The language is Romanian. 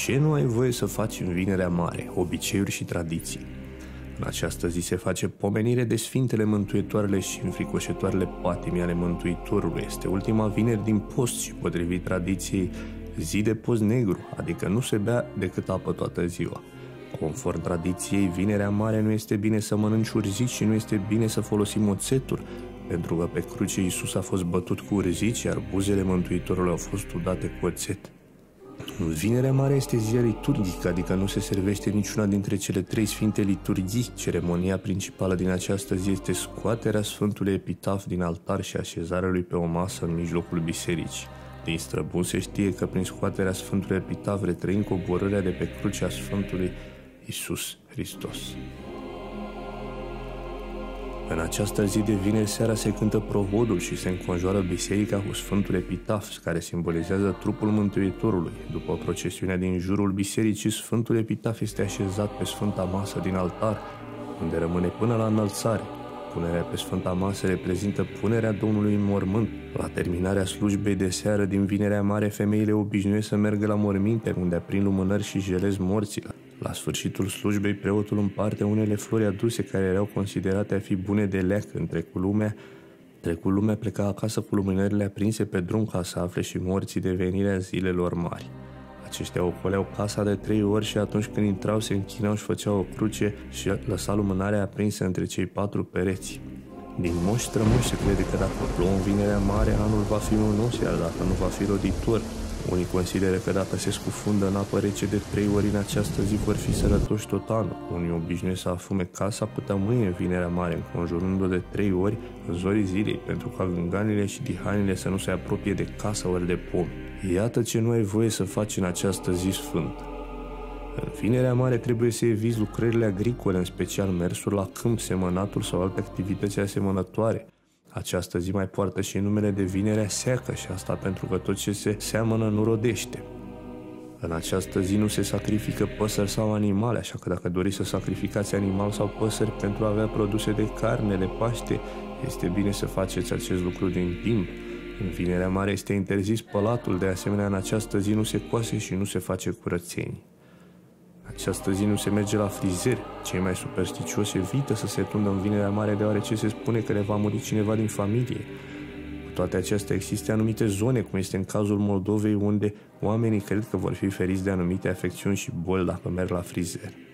Ce nu ai voie să faci în Vinerea Mare? Obiceiuri și tradiții. În această zi se face pomenire de Sfintele Mântuitoarele și înfricoșătoarele patimi ale Mântuitorului. Este ultima vineri din post și, potrivit tradiției, zi de post negru, adică nu se bea decât apă toată ziua. Conform tradiției, Vinerea Mare nu este bine să mănânci urzici și nu este bine să folosim oțetul, pentru că pe cruce Iisus a fost bătut cu urzici, iar buzele Mântuitorului au fost udate cu oțet. Vinerea Mare este ziua liturgică, adică nu se servește niciuna dintre cele 3 sfinte liturghii. Ceremonia principală din această zi este scoaterea Sfântului Epitaf din altar și așezarea lui pe o masă în mijlocul bisericii. Din străbun se știe că prin scoaterea Sfântului Epitaf retrăim coborârea de pe crucea Sfântului Iisus Hristos. În această zi de vineri seara se cântă prohodul și se înconjoară biserica cu Sfântul Epitaf, care simbolizează trupul Mântuitorului. După procesiunea din jurul bisericii, Sfântul Epitaf este așezat pe Sfânta Masă din altar, unde rămâne până la înălțare. Punerea pe Sfânta Masă reprezintă punerea Domnului în mormânt. La terminarea slujbei de seară din Vinerea Mare, femeile obișnuiesc să meargă la morminte, unde aprind lumânări și jelez morții. La sfârșitul slujbei, preotul împarte unele flori aduse care erau considerate a fi bune de leac. Întregul lumea pleca acasă cu lumânările aprinse pe drum ca să afle și morții de venirea zilelor mari. Aceștia ocoleau casa de 3 ori și atunci când intrau se închinau și făceau o cruce și lăsa lumânarea aprinsă între cei 4 pereți. Din moși strămoși se crede că dacă plouă în Vinerea Mare, anul va fi unos, iar dacă nu va fi roditor. Unii consideră că dacă se scufundă în apă rece de 3 ori în această zi vor fi sărătoși tot anul. Unii obișnuiesc să afume casa cu tămâie în Vinerea Mare, înconjurând-o de 3 ori în zorii zilei, pentru ca gânganile și dihanile să nu se apropie de casă ori de pomi. Iată ce nu ai voie să faci în această zi sfântă. În Vinerea Mare trebuie să eviți lucrările agricole, în special mersul la câmp, semănatul sau alte activități asemănătoare. Această zi mai poartă și numele de Vinerea Seacă și asta pentru că tot ce se seamănă nu rodește. În această zi nu se sacrifică păsări sau animale, așa că dacă doriți să sacrificați animal sau păsări pentru a avea produse de carne, de Paște, este bine să faceți acest lucru din timp. În Vinerea Mare este interzis spălatul, de asemenea în această zi nu se coase și nu se face curățenii. Această zi nu se merge la frizer. Cei mai supersticioși evită să se tundă în Vinerea Mare deoarece se spune că le va muri cineva din familie. Cu toate acestea există anumite zone, cum este în cazul Moldovei, unde oamenii cred că vor fi feriți de anumite afecțiuni și boli dacă merg la frizer.